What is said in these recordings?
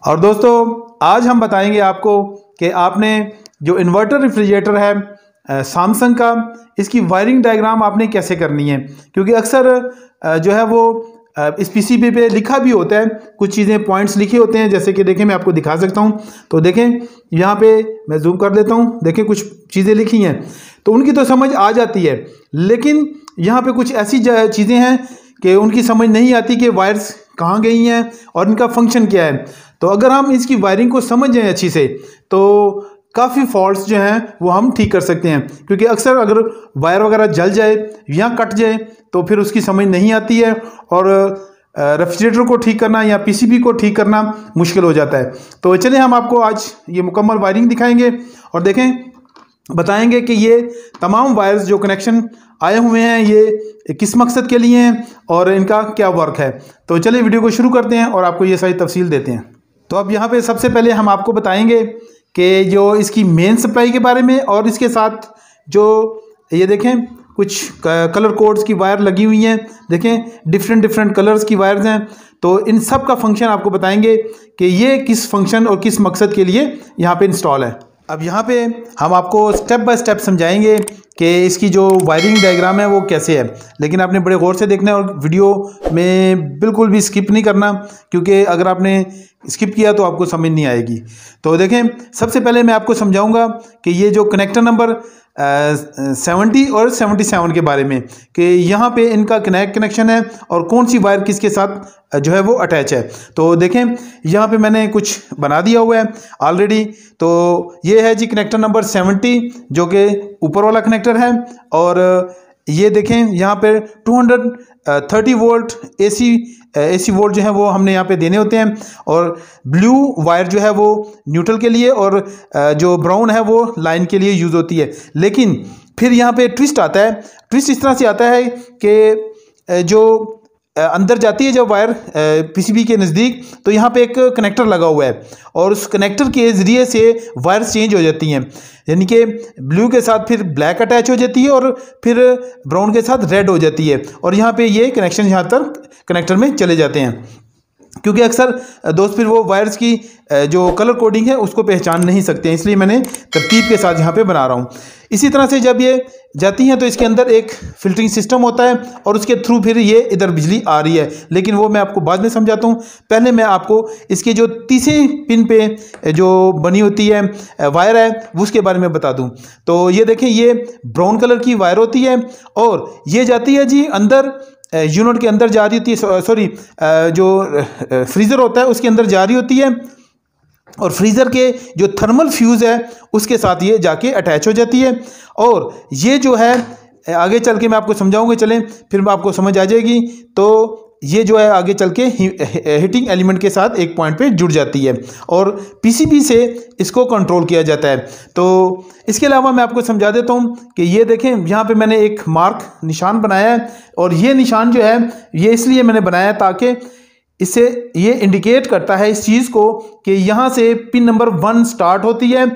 और दोस्तों आज हम बताएंगे आपको कि आपने जो इन्वर्टर रेफ्रिजरेटर है सैमसंग का, इसकी वायरिंग डायग्राम आपने कैसे करनी है। क्योंकि अक्सर जो है वो इस पीसीबी पे लिखा भी होता है, कुछ चीज़ें पॉइंट्स लिखे होते हैं। जैसे कि देखें, मैं आपको दिखा सकता हूं, तो देखें यहाँ पे मैं जूम कर देता हूं, देखें कुछ चीज़ें लिखी हैं तो उनकी तो समझ आ जाती है, लेकिन यहाँ पे कुछ ऐसी चीज़ें हैं कि उनकी समझ नहीं आती कि वायर्स कहाँ गई हैं और इनका फंक्शन क्या है। तो अगर हम इसकी वायरिंग को समझ जाएं अच्छी से तो काफ़ी फॉल्ट्स जो हैं वो हम ठीक कर सकते हैं। क्योंकि अक्सर अगर वायर वगैरह जल जाए या कट जाए तो फिर उसकी समझ नहीं आती है और रेफ्रिजरेटर को ठीक करना या पीसीबी को ठीक करना मुश्किल हो जाता है। तो चलिए हम आपको आज ये मुकम्मल वायरिंग दिखाएंगे और देखें, बताएंगे कि ये तमाम वायर्स जो कनेक्शन आए हुए हैं ये किस मकसद के लिए हैं और इनका क्या वर्क है। तो चलिए वीडियो को शुरू करते हैं और आपको ये सारी तफसील देते हैं। तो अब यहाँ पे सबसे पहले हम आपको बताएंगे कि जो इसकी मेन सप्लाई के बारे में, और इसके साथ जो ये देखें कुछ कलर कोड्स की वायर लगी हुई हैं, देखें डिफरेंट कलर्स की वायर्स हैं। तो इन सब का फंक्शन आपको बताएंगे कि ये किस फंक्शन और किस मकसद के लिए यहाँ पे इंस्टॉल है। अब यहाँ पे हम आपको स्टेप बाय स्टेप समझाएंगे कि इसकी जो वायरिंग डायग्राम है वो कैसे है, लेकिन आपने बड़े गौर से देखना है और वीडियो में बिल्कुल भी स्किप नहीं करना, क्योंकि अगर आपने स्किप किया तो आपको समझ नहीं आएगी। तो देखें, सबसे पहले मैं आपको समझाऊंगा कि ये जो कनेक्टर नंबर 70 और 77 के बारे में, कि यहाँ पे इनका कनेक्शन है और कौन सी वायर किसके साथ जो है वो अटैच है। तो देखें यहाँ पे मैंने कुछ बना दिया हुआ है ऑलरेडी। तो ये है जी कनेक्टर नंबर 70 जो कि ऊपर वाला कनेक्टर है, और ये देखें यहाँ पे 230 वोल्ट एसी वोल्ट जो है वो हमने यहाँ पे देने होते हैं, और ब्लू वायर जो है वो न्यूट्रल के लिए और जो ब्राउन है वो लाइन के लिए यूज़ होती है। लेकिन फिर यहाँ पे ट्विस्ट आता है। ट्विस्ट इस तरह से आता है कि जो अंदर जाती है जब वायर पीसीबी के नज़दीक, तो यहाँ पे एक कनेक्टर लगा हुआ है और उस कनेक्टर के ज़रिए से वायर्स चेंज हो जाती हैं। यानी कि ब्लू के साथ फिर ब्लैक अटैच हो जाती है और फिर ब्राउन के साथ रेड हो जाती है, और यहाँ पे ये कनेक्शन यहाँ तक कनेक्टर में चले जाते हैं। क्योंकि अक्सर दोस्त फिर वो वायर्स की जो कलर कोडिंग है उसको पहचान नहीं सकते हैं, इसलिए मैंने तरतीब के साथ यहाँ पे बना रहा हूँ। इसी तरह से जब ये जाती हैं तो इसके अंदर एक फिल्टरिंग सिस्टम होता है और उसके थ्रू फिर ये इधर बिजली आ रही है, लेकिन वो मैं आपको बाद में समझाता हूँ। पहले मैं आपको इसके जो तीसरे पिन पे जो बनी होती है वायर है उसके बारे में बता दूँ। तो ये देखें, ये ब्राउन कलर की वायर होती है और ये जाती है जी अंदर यूनिट के अंदर जा रही होती है, सॉरी जो फ्रीज़र होता है उसके अंदर जा रही होती है, और फ्रीज़र के जो थर्मल फ्यूज़ है उसके साथ ये जाके अटैच हो जाती है। और ये जो है आगे चल के मैं आपको समझाऊंगा, चलें फिर आपको समझ आ जाएगी। तो ये जो है आगे चल के हीटिंग एलिमेंट के साथ एक पॉइंट पे जुड़ जाती है और पीसीबी से इसको कंट्रोल किया जाता है। तो इसके अलावा मैं आपको समझा देता हूँ कि ये देखें, यहाँ पे मैंने एक मार्क निशान बनाया है, और ये निशान जो है ये इसलिए मैंने बनाया ताकि इससे ये इंडिकेट करता है इस चीज़ को कि यहाँ से पिन नंबर 1 स्टार्ट होती है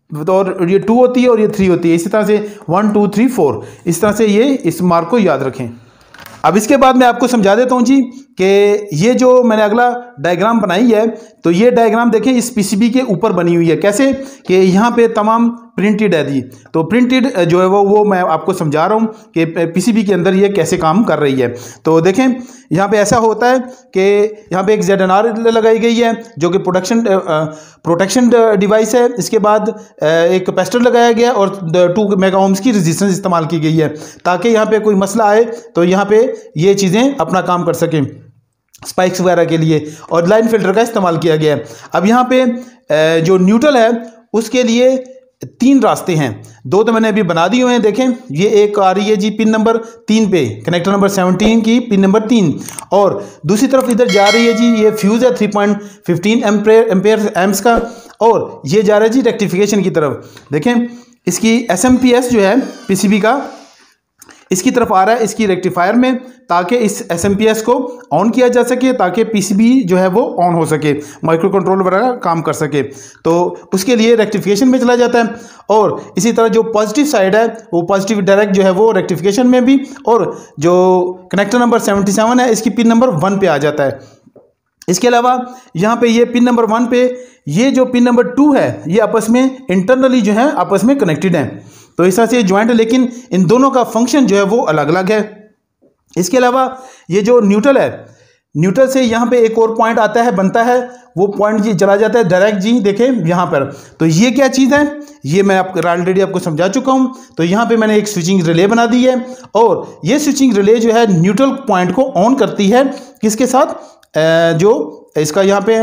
और ये 2 होती है और ये 3 होती है। इसी तरह से 1 2 3 4 इस तरह से ये इस मार्क को याद रखें। अब इसके बाद मैं आपको समझा देता हूँ जी कि ये जो मैंने अगला डायग्राम बनाई है, तो ये डायग्राम देखें इस पीसीबी के ऊपर बनी हुई है। कैसे कि यहाँ पे तमाम प्रिंटेड है जी, तो प्रिंटेड जो है वो मैं आपको समझा रहा हूँ कि पीसीबी के अंदर ये कैसे काम कर रही है। तो देखें यहाँ पे ऐसा होता है कि यहाँ पे एक ZNR लगाई गई है जो कि प्रोटेक्शन डिवाइस है। इसके बाद एक कैपेसिटर लगाया गया और 2 मेगा ओम्स की रेजिस्टेंस इस्तेमाल की गई है ताकि यहाँ पे कोई मसला आए तो यहाँ पे ये चीज़ें अपना काम कर सकें स्पाइक्स वगैरह के लिए, और लाइन फिल्टर का इस्तेमाल किया गया है। अब यहाँ पे जो न्यूट्रल है उसके लिए 3 रास्ते हैं, 2 तो मैंने अभी बना दिए हुए हैं। देखें ये एक आ रही है जी पिन नंबर 3 पे, कनेक्टर नंबर 17 की पिन नंबर 3, और दूसरी तरफ इधर जा रही है जी ये फ्यूज़ है 3.15 एम्पेयर एम्प्स का, और ये जा रहा है जी रेक्टिफिकेशन की तरफ। देखें इसकी एसएमपीएस जो है पीसीबी का इसकी तरफ आ रहा है इसकी रेक्टिफायर में, ताकि इस एसएमपीएस को ऑन किया जा सके ताकि पीसीबी जो है वो ऑन हो सके, माइक्रो कंट्रोल वगैरह काम कर सके। तो उसके लिए रेक्टिफिकेशन में चला जाता है, और इसी तरह जो पॉजिटिव साइड है वो पॉजिटिव डायरेक्ट जो है वो रेक्टिफिकेशन में भी, और जो कनेक्टर नंबर 77 है इसकी पिन नंबर 1 पे आ जाता है। इसके अलावा यहाँ पे ये पिन नंबर 1 पे ये जो पिन नंबर 2 है ये आपस में इंटरनली जो है आपस में कनेक्टेड है। तो इस तरह से ज्वाइंट है, लेकिन इन दोनों का फंक्शन जो है वो अलग अलग है। इसके अलावा ये जो न्यूट्रल है, न्यूट्रल से यहाँ पे एक और पॉइंट आता है, बनता है, वो पॉइंट जी चला जाता है डायरेक्ट जी, देखें यहाँ पर। तो ये क्या चीज़ है, ये मैं ऑलरेडी आपको समझा चुका हूँ। तो यहाँ पे मैंने एक स्विचिंग रिले बना दी है और ये स्विचिंग रिले जो है न्यूट्रल पॉइंट को ऑन करती है किसके साथ, जो इसका यहाँ पे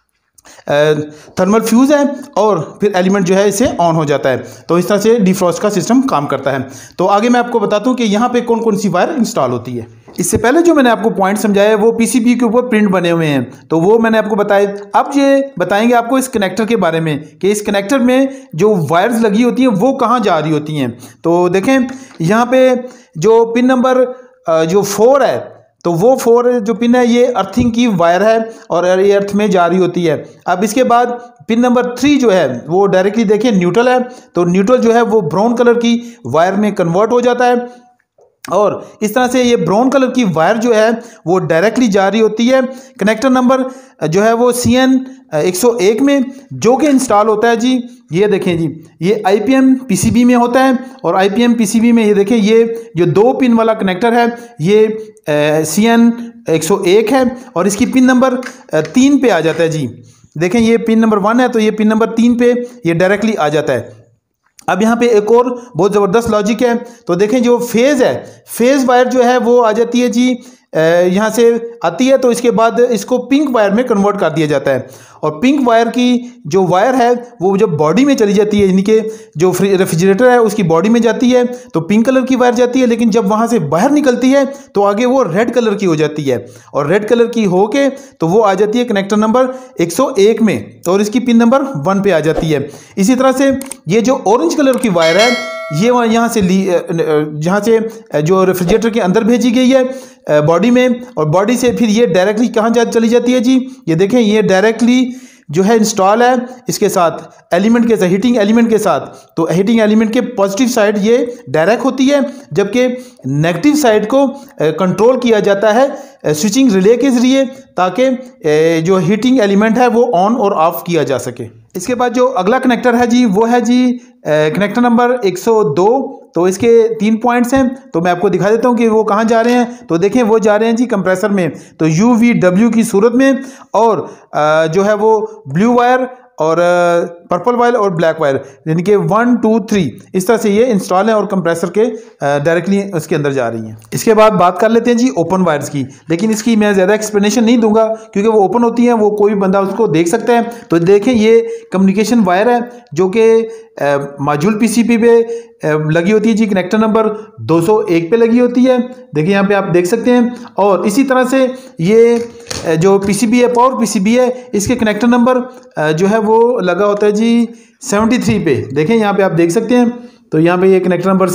थर्मल फ्यूज़ है और फिर एलिमेंट जो है इसे ऑन हो जाता है। तो इस तरह से डिफ्रॉस्ट का सिस्टम काम करता है। तो आगे मैं आपको बताता हूँ कि यहाँ पे कौन कौन सी वायर इंस्टॉल होती है। इससे पहले जो मैंने आपको पॉइंट समझाया है वो पीसीबी के ऊपर प्रिंट बने हुए हैं, तो वो मैंने आपको बताया। अब ये बताएंगे आपको इस कनेक्टर के बारे में कि इस कनेक्टर में जो वायर्स लगी होती हैं वो कहाँ जा रही होती हैं। तो देखें यहाँ पे जो पिन नंबर जो 4 है, तो वो 4 जो पिन है ये अर्थिंग की वायर है और ये अर्थ में जा रही होती है। अब इसके बाद पिन नंबर 3 जो है वो डायरेक्टली देखें न्यूट्रल है, तो न्यूट्रल जो है वो ब्राउन कलर की वायर में कन्वर्ट हो जाता है और इस तरह से ये ब्राउन कलर की वायर जो है वो डायरेक्टली जा रही होती है कनेक्टर नंबर जो है वो CN 101 में, जो कि इंस्टॉल होता है जी। ये देखें जी, ये IPM PCB में होता है और IPM PCB में ये देखें ये जो 2 पिन वाला कनेक्टर है ये CN 101 है और इसकी पिन नंबर 3 पे आ जाता है जी। देखें ये पिन नंबर 1 है तो ये पिन नंबर 3 पे ये डायरेक्टली आ जाता है। अब यहाँ पे एक और बहुत ज़बरदस्त लॉजिक है। तो देखें जो फेज़ है, फेज़ वायर जो है वो आ जाती है जी, यहाँ से आती है तो इसके बाद इसको पिंक वायर में कन्वर्ट कर दिया जाता है और पिंक वायर की जो वायर है वो जब बॉडी में चली जाती है, यानी कि जो रेफ्रिजरेटर है उसकी बॉडी में जाती है तो पिंक कलर की वायर जाती है, लेकिन जब वहाँ से बाहर निकलती है तो आगे वो रेड कलर की हो जाती है और रेड कलर की होके तो वो आ जाती है कनेक्टर नंबर 101 में और इसकी पिन नंबर 1 पे आ जाती है। इसी तरह से ये जो ऑरेंज कलर की वायर है ये यहाँ से जो रेफ्रिजरेटर के अंदर भेजी गई है बॉडी में और बॉडी से फिर ये डायरेक्टली कहाँ चली जाती है जी, ये देखें ये डायरेक्टली जो है इंस्टॉल है इसके साथ एलिमेंट के साथ, हीटिंग एलिमेंट के साथ। तो हीटिंग एलिमेंट के पॉजिटिव साइड ये डायरेक्ट होती है, जबकि नेगेटिव साइड को कंट्रोल किया जाता है स्विचिंग रिले के ज़रिए ताकि जो हीटिंग एलिमेंट है वो ऑन और ऑफ किया जा सके। इसके बाद जो अगला कनेक्टर है जी वो है जी कनेक्टर नंबर 102। तो इसके 3 पॉइंट्स हैं, तो मैं आपको दिखा देता हूँ कि वो कहाँ जा रहे हैं। तो देखें वो जा रहे हैं जी कंप्रेसर में, तो UVW की सूरत में और जो है वो ब्लू वायर और पर्पल वायर और ब्लैक वायर, यानी कि 1 2 3 इस तरह से ये इंस्टॉल है और कंप्रेसर के डायरेक्टली उसके अंदर जा रही हैं। इसके बाद बात कर लेते हैं जी ओपन वायर्स की, लेकिन इसकी मैं ज़्यादा एक्सप्लेनेशन नहीं दूंगा क्योंकि वो ओपन होती हैं, वो कोई बंदा उसको देख सकता है। तो देखें ये कम्युनिकेशन वायर है जो कि मॉड्यूल PCB पे लगी होती है जी, कनेक्टर नंबर 201 पे लगी होती है। देखिए यहाँ पे आप देख सकते हैं। और इसी तरह से ये जो PCB है, पावर PCB है, इसके कनेक्टर नंबर जो है वो लगा होता है जी 73 पे। देखें यहाँ पे आप देख सकते हैं, तो यहाँ पे ये कनेक्टर नंबर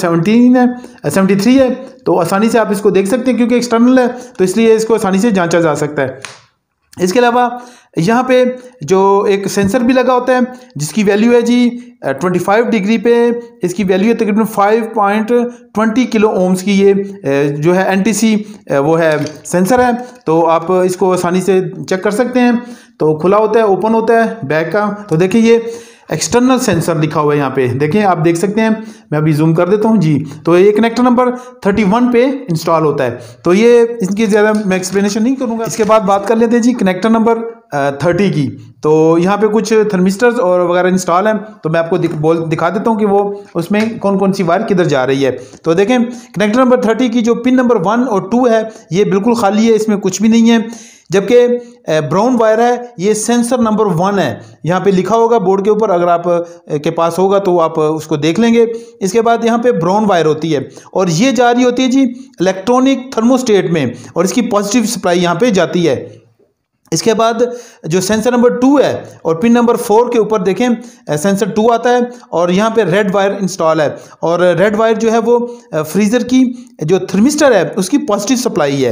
73 है। तो आसानी से आप इसको देख सकते हैं क्योंकि एक्सटर्नल है, तो इसलिए इसको आसानी से जांचा जा सकता है। इसके अलावा यहाँ पे जो एक सेंसर भी लगा होता है जिसकी वैल्यू है जी 25 डिग्री पे, इसकी वैल्यू है तकरीबन 5.20 किलो ओम्स की। ये जो है NTC वो है सेंसर है, तो आप इसको आसानी से चेक कर सकते हैं। तो खुला होता है, ओपन होता है बैक का। तो देखिए ये एक्सटर्नल सेंसर लिखा हुआ है यहाँ पे, देखें आप देख सकते हैं। मैं अभी जूम कर देता हूँ जी। तो ये कनेक्टर नंबर 31 पे इंस्टॉल होता है। तो ये इसकी ज़्यादा मैं एक्सप्लेनेशन नहीं करूँगा। इसके बाद बात कर लेते हैं जी कनेक्टर नंबर 30 की। तो यहाँ पे कुछ थर्मिस्टर्स और वगैरह इंस्टॉल हैं, तो मैं आपको दिखा देता हूँ कि वो उसमें कौन कौन सी वायर किधर जा रही है। तो देखें कनेक्टर नंबर 30 की जो पिन नंबर 1 और 2 है ये बिल्कुल खाली है, इसमें कुछ भी नहीं है। जबकि ब्राउन वायर है ये सेंसर नंबर 1 है, यहाँ पे लिखा होगा बोर्ड के ऊपर, अगर आप के पास होगा तो आप उसको देख लेंगे। इसके बाद यहाँ पे ब्राउन वायर होती है और ये जा रही होती है जी इलेक्ट्रॉनिक थर्मोस्टेट में और इसकी पॉजिटिव सप्लाई यहाँ पे जाती है। इसके बाद जो सेंसर नंबर 2 है और पिन नंबर 4 के ऊपर देखें सेंसर 2 आता है और यहाँ पे रेड वायर इंस्टॉल है और रेड वायर जो है वो फ्रीज़र की जो थर्मिस्टर है उसकी पॉजिटिव सप्लाई है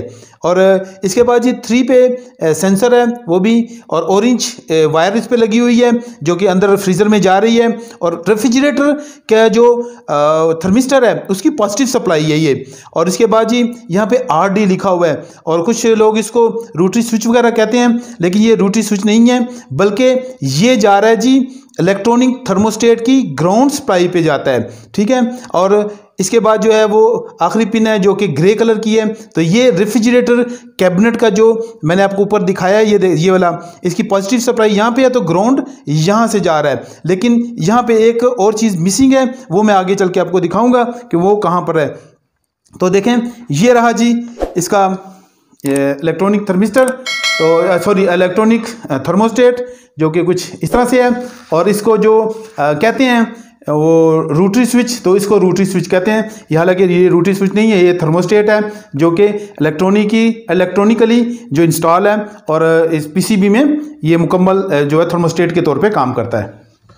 और इसके बाद ये 3 पे सेंसर है वो भी, और ऑरेंज वायर इस पे लगी हुई है जो कि अंदर फ्रीज़र में जा रही है। और रेफ्रिजरेटर का जो थर्मिस्टर है उसकी पॉजिटिव सप्लाई है ये। और इसके बाद जी यहाँ पे RD लिखा हुआ है, और कुछ लोग इसको रोटरी स्विच वगैरह कहते हैं, लेकिन ये रोटरी स्विच नहीं है, बल्कि ये जा रहा है जी इलेक्ट्रॉनिक थर्मोस्टेट की ग्राउंड सप्लाई पे जाता है, ठीक है। और इसके बाद जो है वो आखिरी पिन है जो कि ग्रे कलर की है। तो ये रेफ्रिजरेटर कैबिनेट का जो मैंने आपको ऊपर दिखाया है, ये वाला, इसकी पॉजिटिव सप्लाई यहाँ पे है, तो ग्राउंड यहाँ से जा रहा है। लेकिन यहाँ पे एक और चीज़ मिसिंग है, वो मैं आगे चल के आपको दिखाऊंगा कि वो कहाँ पर है। तो देखें, ये रहा जी इसका इलेक्ट्रॉनिक थर्मिस्टर, तो सॉरी इलेक्ट्रॉनिक थर्मोस्टेट, जो कि कुछ इस तरह से है। और इसको जो कहते हैं वो रोटरी स्विच, तो इसको रोटरी स्विच कहते हैं। ये हालांकि ये रोटरी स्विच नहीं है, ये थर्मोस्टेट है जो कि इलेक्ट्रॉनिकली जो इंस्टॉल है, और इस PCB में ये मुकम्मल जो है थर्मोस्टेट के तौर पे काम करता है।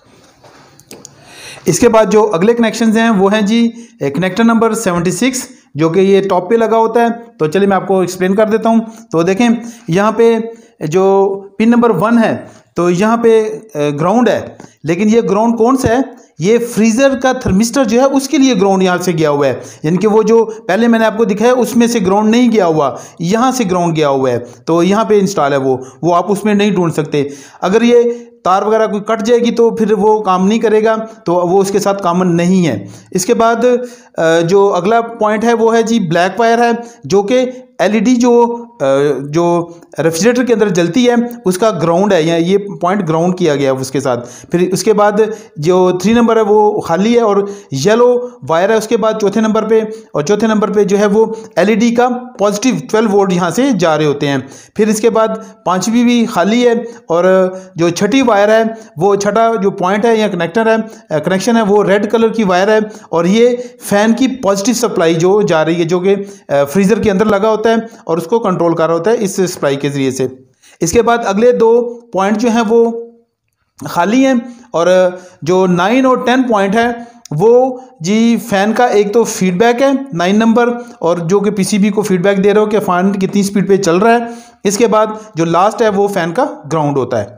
इसके बाद जो अगले कनेक्शंस हैं वो हैं जी कनेक्टर नंबर 76, जो कि ये टॉप पे लगा होता है। तो चलिए मैं आपको एक्सप्लेन कर देता हूँ। तो देखें, यहाँ पे जो पिन नंबर 1 है, तो यहाँ पे ग्राउंड है, लेकिन ये ग्राउंड कौन सा है, ये फ्रीज़र का थर्मिस्टर जो है उसके लिए ग्राउंड यहाँ से गया हुआ है। यानी कि वो जो पहले मैंने आपको दिखाया उसमें से ग्राउंड नहीं गया हुआ, यहाँ से ग्राउंड गया हुआ है। तो यहाँ पे इंस्टॉल है वो आप उसमें नहीं ढूंढ सकते। अगर ये तार वगैरह कोई कट जाएगी तो फिर वो काम नहीं करेगा, तो वो उसके साथ कॉमन नहीं है। इसके बाद जो अगला पॉइंट है वो है जी ब्लैक वायर है, जो कि LED जो रेफ्रिजरेटर के अंदर जलती है उसका ग्राउंड है, या ये पॉइंट ग्राउंड किया गया है उसके साथ। फिर उसके बाद जो 3 नंबर है वो खाली है, और येलो वायर है उसके बाद चौथे नंबर पे, और चौथे नंबर पे जो है वो LED का पॉजिटिव 12 वोल्ट यहाँ से जा रहे होते हैं। फिर इसके बाद 5वीं भी खाली है, और जो छठी वायर है वो छठा जो पॉइंट है या कनेक्शन है वो रेड कलर की वायर है, और ये फैन की पॉजिटिव सप्लाई जो जा रही है, जो कि फ्रीज़र के अंदर लगा होता है और उसको कंट्रोल कर रहा होता है इस सप्लाई के जरिए से। इसके बाद अगले 2 पॉइंट जो हैं वो खाली हैं, और जो 9 और 10 पॉइंट है वो जी फैन का एक तो फीडबैक है 9 नंबर, और जो कि PCB को फीडबैक दे रहे हो कि फैन कितनी स्पीड पे चल रहा है। इसके बाद जो लास्ट है वो फैन का ग्राउंड होता है।